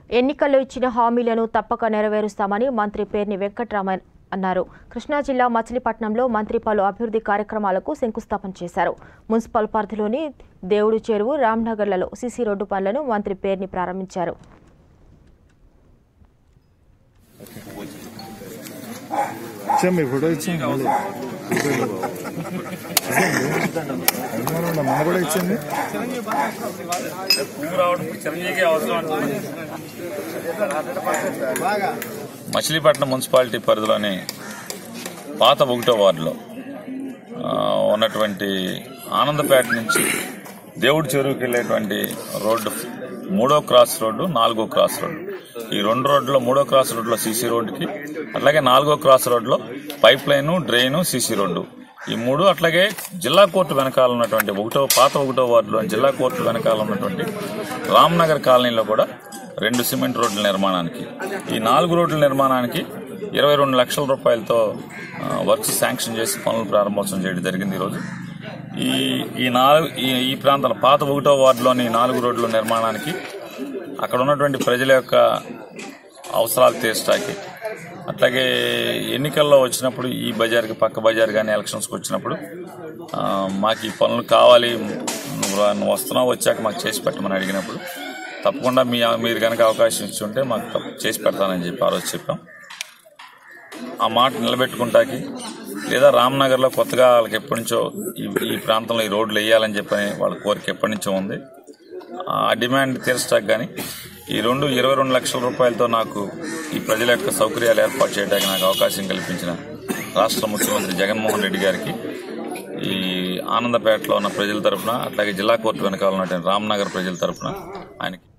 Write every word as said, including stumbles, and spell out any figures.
ఎన్నికల్లో ఇచ్చిన హామీలను తప్పక నెరవేరుస్తామని మంత్రి పేర్ని వెంకట్రామన్ అన్నారు. కృష్ణా జిల్లా మచిలీపట్నంలో మంత్రి పలు అభివృద్ధి కార్యక్రమాలకు శంకుస్థాపన చేశారు. మున్సిపల్ పరిధిలోని దేవుడు చెరువు, రామ్నగర్లలో సీసీ రోడ్డు పనులను మంత్రి పేర్ని ప్రారంభించారు. మచిలీపట్నం మున్సిపాలిటీ పరిధిలోని పాత ఒకటో వార్డులో ఉన్నటువంటి ఆనందపేట నుంచి దేవుడి చెరువుకి వెళ్ళేటువంటి రోడ్డు మూడో క్రాస్ రోడ్డు, నాలుగో క్రాస్ రోడ్డు, ఈ రెండు రోడ్లో మూడో క్రాస్ రోడ్లో సీసీ రోడ్డుకి, అట్లాగే నాలుగో క్రాస్ రోడ్లో pipe line, drain, CC road, ఈ మూడు, అట్లాగే జిల్లా కోర్టు వెనకాల ఉన్నటువంటి ఒకటో పాత ఒకటో వార్డులో జిల్లా కోర్టు వెనకాల ఉన్నటువంటి రామ్నగర్ కాలనీలో కూడా రెండు సిమెంట్ రోడ్ల నిర్మాణానికి, ఈ నాలుగు రోడ్ల నిర్మాణానికి ఇరవై రెండు లక్షల రూపాయలతో వర్క్స్ శాంక్షన్ చేసి పనులు ప్రారంభోత్సవం చేయడం జరిగింది. ఈరోజు ఈ ఈ నాలుగు ఈ ప్రాంతాల పాత ఒకటో వార్డులోని నాలుగు రోడ్ల నిర్మాణానికి అక్కడ ఉన్నటువంటి ప్రజల యొక్క అవసరాలు తీర్చడానికి, అట్లాగే ఎన్నికల్లో వచ్చినప్పుడు ఈ బజార్కి పక్క బజార్ కానీ ఎలక్షన్స్కి వచ్చినప్పుడు మాకు ఈ పనులు కావాలి, నువ్వు వస్తున్నావు, వచ్చాక మాకు చేసి పెట్టమని అడిగినప్పుడు తప్పకుండా మీ మీరు కనుక అవకాశం ఇచ్చి ఉంటే మాకు చేసి పెడతానని చెప్పి ఆ రోజు చెప్పాం. ఆ మాట నిలబెట్టుకుంటాకి, లేదా రామ్నగర్లో కొత్తగా వాళ్ళకి ఎప్పటి నుంచో ఈ ప్రాంతంలో ఈ రోడ్లు వేయాలని చెప్పని వాళ్ళ కోరిక ఎప్పటి నుంచో ఉంది. ఆ డిమాండ్ తీర్చడానికి కానీ ఈ రెండు ఇరవై రెండు లక్షల రూపాయలతో నాకు ఈ ప్రజల యొక్క సౌకర్యాలు ఏర్పాటు చేయడానికి నాకు అవకాశం కల్పించిన రాష్ట్ర ముఖ్యమంత్రి జగన్మోహన్ రెడ్డి గారికి, ఈ ఆనందపేటలో ఉన్న ప్రజల తరఫున, అట్లాగే జిల్లా కోర్టు వెనకాల ఉన్నటువంటి రామ్నగర్ ప్రజల తరఫున ఆయనకి